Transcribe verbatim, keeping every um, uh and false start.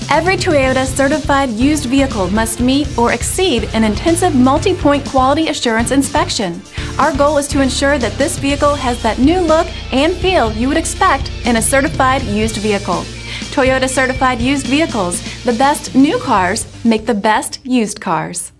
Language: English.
Every Toyota certified used vehicle must meet or exceed an intensive multi-point quality assurance inspection. Our goal is to ensure that this vehicle has that new look and feel you would expect in a certified used vehicle. Toyota certified used vehicles, the best new cars make the best used cars.